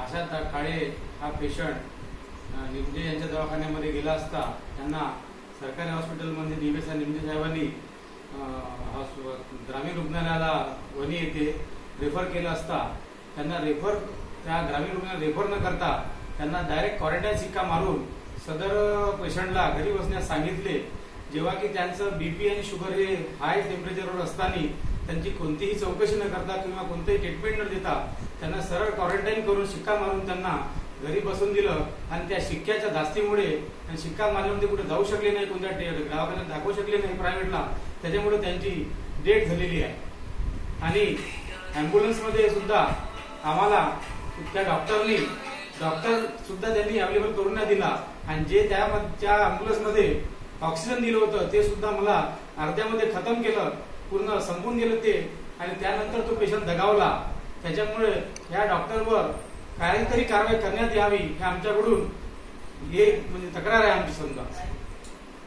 आशा काळे हा पेशंट निमजे यांच्या दवाखान्यामध्ये गेला असता त्यांना सरकारी हॉस्पिटलमध्ये निवेसा निमजे साहेबांनी ग्रामीण रुग्णालयाला वणी येथे रेफर केलं असता त्यांना त्या ग्रामीण रुग्णालयाला रेफर न करता त्यांना डायरेक्ट क्वारंटाईन शिक्का मारून सदर पेशंटला घरी बसण्यास सांगितले। जेव्हा की त्यांचं बीपी आणि शुगर हे हाय टेम्परेचरवर असताना त्यांची कोणतीही चौकशी न करता किंवा कोणतेही ट्रीटमेंट न देता त्यांना सरळ क्वारंटाईन करून शिक्का मारून त्यांना घरी बसून दिलं आणि त्या शिक्क्याच्या धास्तीमुळे शिक्का मारल्यामध्ये कुठे जाऊ शकले नाही, कोणत्या दवाखान्यात दाखवू शकले नाही प्रायव्हेटला, त्याच्यामुळे त्यांची डेथ झालेली आहे। आणि अँब्युलन्समध्ये सुद्धा आम्हाला त्या डॉक्टर सुद्धा त्यांनी अवेलेबल करून नाही दिला आणि जे त्या अँब्युलन्समध्ये ऑक्सिजन दिलं होतं ते सुद्धा मला अर्ध्यामध्ये खतम केलं, पूर्ण संपून गेलं ते, आणि त्यानंतर तो पेशंट दगावला। त्याच्यामुळे या डॉक्टरवर काहीतरी कारवाई करण्यात यावी हे आमच्याकडून म्हणजे तक्रार आहे आमची समजा।